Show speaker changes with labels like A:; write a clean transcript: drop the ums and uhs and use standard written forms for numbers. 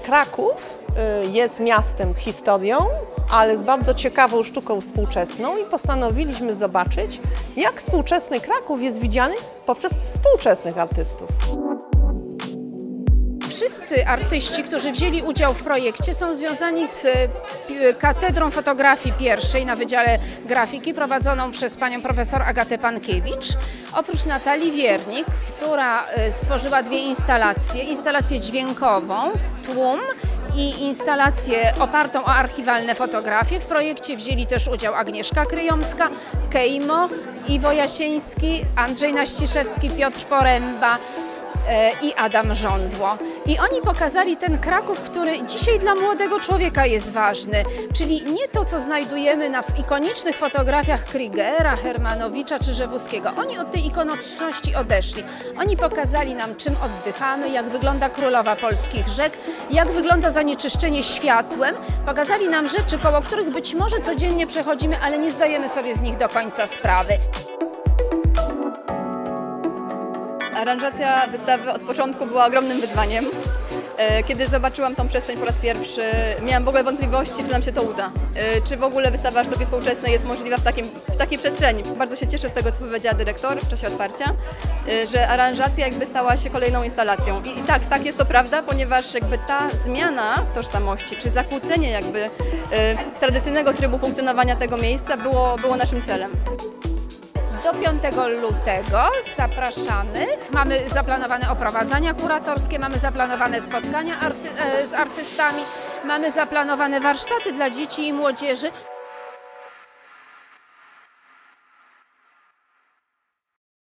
A: Kraków jest miastem z historią, ale z bardzo ciekawą sztuką współczesną i postanowiliśmy zobaczyć, jak współczesny Kraków jest widziany poprzez współczesnych artystów.
B: Wszyscy artyści, którzy wzięli udział w projekcie, są związani z Katedrą Fotografii pierwszej na Wydziale Grafiki prowadzoną przez panią profesor Agatę Pankiewicz. Oprócz Natalii Wiernik, która stworzyła dwie instalacje, instalację dźwiękową Tłum i instalację opartą o archiwalne fotografie. W projekcie wzięli też udział Agnieszka Kryjomska, Kejmo, Iwo Jasieński, Andrzej Naściszewski, Piotr Poręba i Adam Żądło. I oni pokazali ten Kraków, który dzisiaj dla młodego człowieka jest ważny, czyli nie to, co znajdujemy w ikonicznych fotografiach Krigera, Hermanowicza czy Rzewuskiego. Oni od tej ikoniczności odeszli. Oni pokazali nam, czym oddychamy, jak wygląda królowa polskich rzek, jak wygląda zanieczyszczenie światłem. Pokazali nam rzeczy, koło których być może codziennie przechodzimy, ale nie zdajemy sobie z nich do końca sprawy.
C: Aranżacja wystawy od początku była ogromnym wyzwaniem. Kiedy zobaczyłam tą przestrzeń po raz pierwszy, miałam w ogóle wątpliwości, czy nam się to uda. Czy w ogóle wystawa sztuki współczesnej jest możliwa w takiej przestrzeni. Bardzo się cieszę z tego, co powiedziała dyrektor w czasie otwarcia, że aranżacja jakby stała się kolejną instalacją. I tak jest to prawda, ponieważ jakby ta zmiana tożsamości, czy zakłócenie jakby tradycyjnego trybu funkcjonowania tego miejsca było naszym celem.
B: Do 5 lutego zapraszamy. Mamy zaplanowane oprowadzania kuratorskie, mamy zaplanowane spotkania z artystami, mamy zaplanowane warsztaty dla dzieci i młodzieży.